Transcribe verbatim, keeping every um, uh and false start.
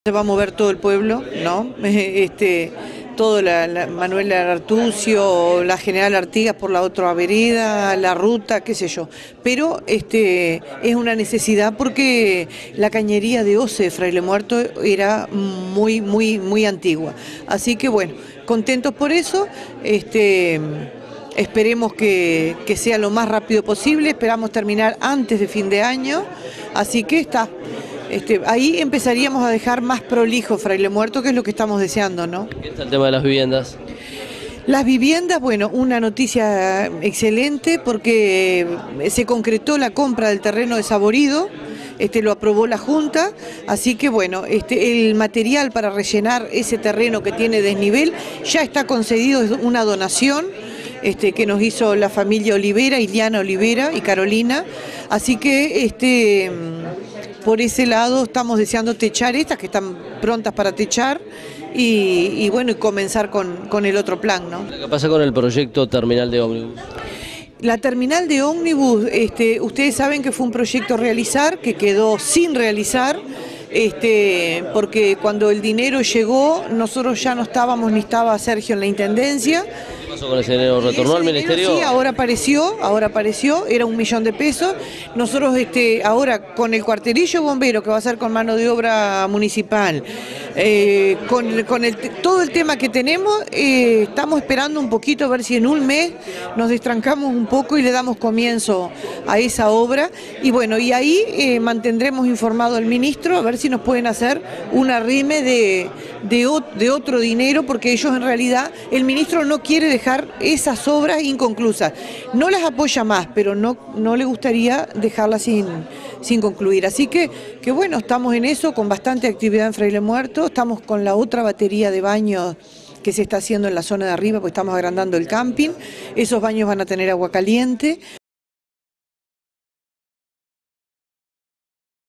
Se va a mover todo el pueblo, ¿no? Este, todo la, la Manuel Artucio, la General Artigas por la otra vereda, la ruta, qué sé yo. Pero este, es una necesidad porque la cañería de Oce de Fraile Muerto era muy, muy, muy antigua. Así que bueno, contentos por eso. Este, Esperemos que, que sea lo más rápido posible, esperamos terminar antes de fin de año, así que está. Este, ahí empezaríamos a dejar más prolijo Fraile Muerto, que es lo que estamos deseando, ¿no? ¿Qué está el tema de las viviendas? Las viviendas, bueno, una noticia excelente porque se concretó la compra del terreno de Saborido, este, lo aprobó la Junta, así que bueno, este, el material para rellenar ese terreno que tiene desnivel ya está concedido, es una donación. Este, que nos hizo la familia Olivera, Iliana Olivera y Carolina, así que este, por ese lado estamos deseando techar estas que están prontas para techar y, y bueno, y comenzar con, con el otro plan, ¿no? ¿Qué pasa con el proyecto terminal de ómnibus? La terminal de ómnibus, este, ustedes saben que fue un proyecto a realizar, que quedó sin realizar, este, porque cuando el dinero llegó, nosotros ya no estábamos, ni estaba Sergio en la Intendencia. ¿Qué pasó con ese dinero? ¿Retornó al ministerio? Sí, ahora apareció, ahora apareció, era un millón de pesos. Nosotros este, ahora con el cuartelillo bombero, que va a ser con mano de obra municipal, eh, con, con el, todo el tema que tenemos, eh, estamos esperando un poquito a ver si en un mes nos destrancamos un poco y le damos comienzo a esa obra. Y bueno, y ahí eh, mantendremos informado al ministro a ver si nos pueden hacer un arrime de, de, de otro dinero, porque ellos en realidad, el ministro no quiere dejar esas obras inconclusas. No las apoya más, pero no, no le gustaría dejarlas sin, sin concluir. Así que, que bueno, estamos en eso, con bastante actividad en Fraile Muerto, estamos con la otra batería de baños que se está haciendo en la zona de arriba, porque estamos agrandando el camping. Esos baños van a tener agua caliente.